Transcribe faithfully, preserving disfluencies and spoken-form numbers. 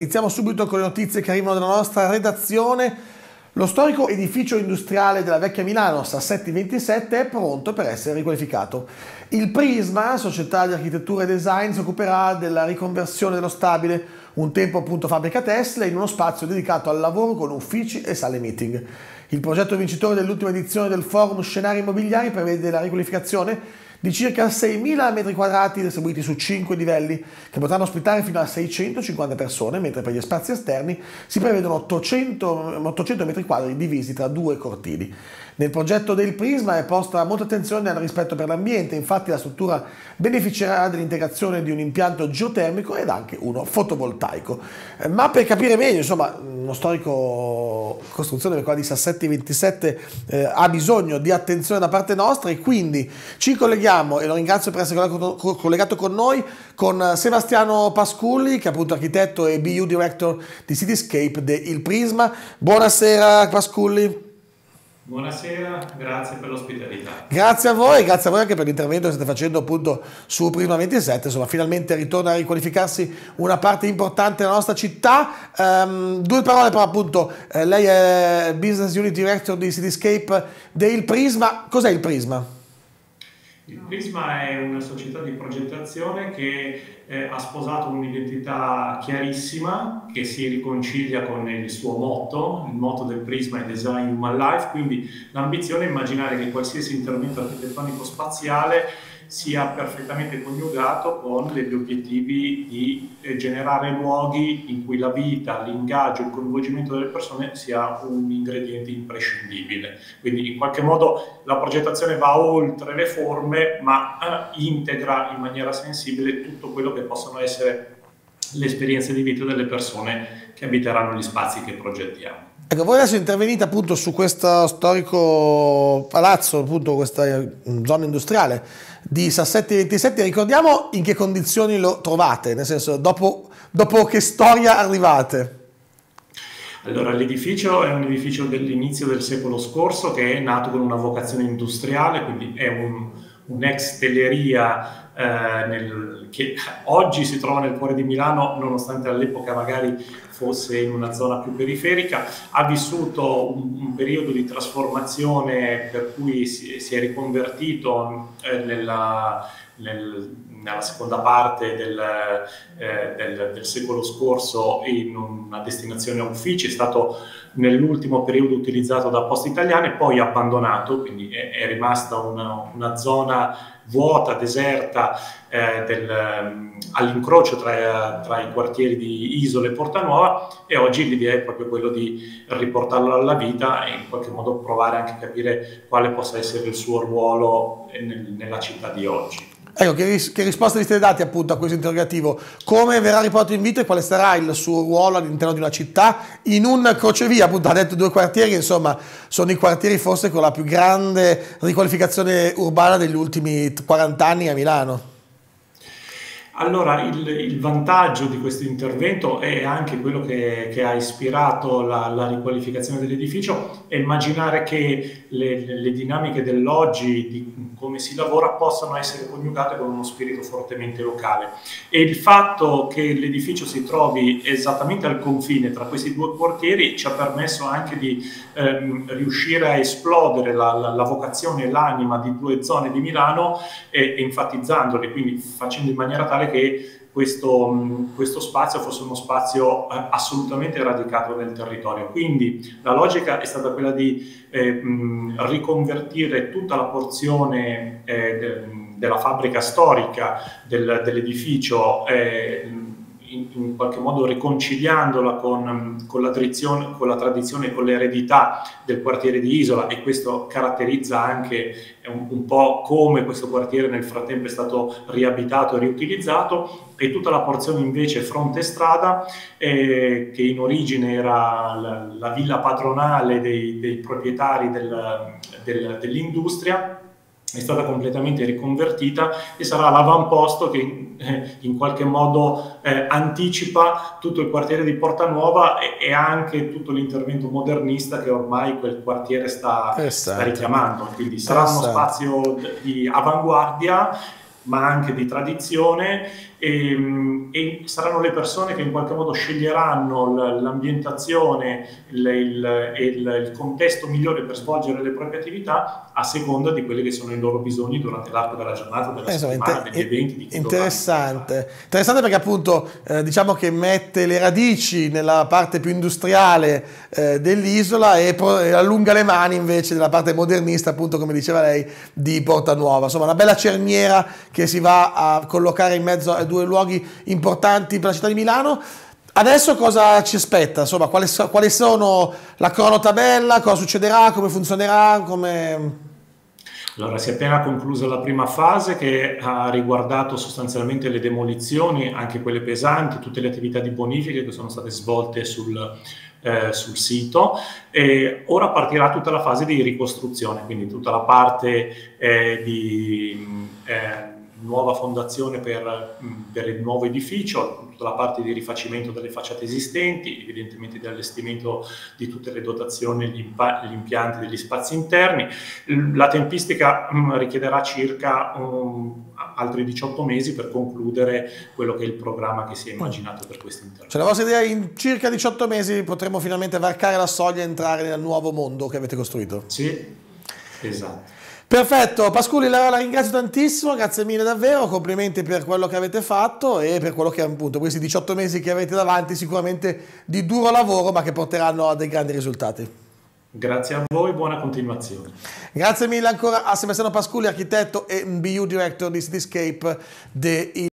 Iniziamo subito con le notizie che arrivano dalla nostra redazione. Lo storico edificio industriale della vecchia Milano, Sassetti ventisette, è pronto per essere riqualificato. Il Prisma, società di architettura e design, si occuperà della riconversione dello stabile, un tempo appunto fabbrica Tesla, in uno spazio dedicato al lavoro con uffici e sale meeting. Il progetto vincitore dell'ultima edizione del forum Scenari Immobiliari prevede la riqualificazione di circa seimila metri quadrati distribuiti su cinque livelli, che potranno ospitare fino a seicentocinquanta persone, mentre per gli spazi esterni si prevedono ottocento metri quadri divisi tra due cortili. Nel progetto del Prisma è posta molta attenzione al rispetto per l'ambiente, infatti la struttura beneficerà dell'integrazione di un impianto geotermico ed anche uno fotovoltaico. Ma per capire meglio, insomma, uno storico costruzione come quella di Sassetti ventisette eh, ha bisogno di attenzione da parte nostra, e quindi ci colleghiamo, e lo ringrazio per essere collegato con noi, con Sebastiano Pasculli, che è appunto architetto e B U Director di Cityscape del Prisma. Buonasera Pasculli. Buonasera, grazie per l'ospitalità. Grazie a voi, grazie a voi anche per l'intervento che state facendo appunto su Prisma ventisette. Insomma, finalmente ritorna a riqualificarsi una parte importante della nostra città. Um, due parole però, appunto, eh, lei è Business Unit Director di Cityscape del Prisma. Cos'è il Prisma? Il Prisma è una società di progettazione che eh, ha sposato un'identità chiarissima che si riconcilia con il suo motto. Il motto del Prisma è Design Human Life, quindi l'ambizione è immaginare che qualsiasi intervento architettonico spaziale sia perfettamente coniugato con degli obiettivi di eh, generare luoghi in cui la vita, l'ingaggio, il coinvolgimento delle persone sia un ingrediente imprescindibile. Quindi in qualche modo la progettazione va oltre le forme, ma eh, integra in maniera sensibile tutto quello che possono essere le esperienze di vita delle persone che abiteranno gli spazi che progettiamo. Ecco, voi adesso intervenite appunto su questo storico palazzo, appunto questa zona industriale di Sassetti ventisette. Ricordiamo in che condizioni lo trovate, nel senso, dopo, dopo che storia arrivate? Allora, l'edificio è un edificio dell'inizio del secolo scorso che è nato con una vocazione industriale, quindi è un, un'ex telleria eh, nel, che oggi si trova nel cuore di Milano, nonostante all'epoca magari fosse in una zona più periferica. Ha vissuto un, un periodo di trasformazione per cui si, si è riconvertito eh, nella, nel, nella seconda parte del, eh, del, del secolo scorso in una destinazione a uffici. È stato nell'ultimo periodo utilizzato da Poste Italiane, poi abbandonato, quindi è, è rimasta una, una zona vuota, deserta, eh, del, um, all'incrocio tra, tra i quartieri di Isola e Portanuova, e oggi l'idea è proprio quello di riportarlo alla vita e in qualche modo provare anche a capire quale possa essere il suo ruolo nel, nella città di oggi. Ecco, che, ris che risposta vi siete dati appunto a questo interrogativo? Come verrà riportato in vita e quale sarà il suo ruolo all'interno di una città in un crocevia? Appunto, ha detto due quartieri, insomma, sono i quartieri forse con la più grande riqualificazione urbana degli ultimi quaranta anni a Milano. Allora, il, il vantaggio di questo intervento è anche quello che, che ha ispirato la, la riqualificazione dell'edificio, è immaginare che le, le dinamiche dell'oggi, di come si lavora, possano essere coniugate con uno spirito fortemente locale. E il fatto che l'edificio si trovi esattamente al confine tra questi due quartieri ci ha permesso anche di ehm, riuscire a esplodere la, la, la vocazione e l'anima di due zone di Milano, e, e enfatizzandole, quindi facendo in maniera tale che questo, questo spazio fosse uno spazio eh, assolutamente radicato nel territorio. Quindi la logica è stata quella di eh, mh, riconvertire tutta la porzione eh, de, della fabbrica storica del, dell'edificio, eh, in, in qualche modo riconciliandola con, con, la tradizione, con la tradizione e con l'eredità del quartiere di Isola, e questo caratterizza anche un, un po' come questo quartiere nel frattempo è stato riabitato e riutilizzato. E tutta la porzione invece fronte strada, eh, che in origine era la, la villa padronale dei, dei proprietari del, del, dell'industria, è stata completamente riconvertita e sarà l'avamposto che eh, in qualche modo eh, anticipa tutto il quartiere di Portanuova e, e anche tutto l'intervento modernista che ormai quel quartiere sta, sta richiamando. Quindi sarà uno spazio di avanguardia, ma anche di tradizione, e, e saranno le persone che in qualche modo sceglieranno l'ambientazione il, il, il, il contesto migliore per svolgere le proprie attività a seconda di quelli che sono i loro bisogni durante l'arco della giornata, della Eh, insomma, settimana, inter- degli eventi, di chi interessante. Interessante perché appunto eh, diciamo che mette le radici nella parte più industriale eh, dell'isola e, pro- e allunga le mani invece nella parte modernista, appunto come diceva lei, di Porta Nuova. Insomma, una bella cerniera che si va a collocare in mezzo a due luoghi importanti per la città di Milano. Adesso cosa ci aspetta? Insomma, quali, so- quali sono la cronotabella, cosa succederà, come funzionerà, come... Allora, si è appena conclusa la prima fase che ha riguardato sostanzialmente le demolizioni, anche quelle pesanti, tutte le attività di bonifica che sono state svolte sul, eh, sul sito, e ora partirà tutta la fase di ricostruzione, quindi tutta la parte eh, di eh, nuova fondazione per, per il nuovo edificio, tutta la parte di rifacimento delle facciate esistenti, evidentemente di allestimento di tutte le dotazioni, gli, impa- gli impianti degli spazi interni. La tempistica mh, richiederà circa um, altri diciotto mesi per concludere quello che è il programma che si è immaginato per questo intervento. Cioè la vostra idea è in circa diciotto mesi potremo finalmente varcare la soglia e entrare nel nuovo mondo che avete costruito? Sì, esatto. Perfetto, Pasculi, la, la ringrazio tantissimo, grazie mille davvero, complimenti per quello che avete fatto e per quello che appunto questi diciotto mesi che avete davanti, sicuramente di duro lavoro, ma che porteranno a dei grandi risultati. Grazie a voi, buona continuazione. Grazie mille ancora a Sebastiano Pasculi, architetto e B U Director di Cityscape de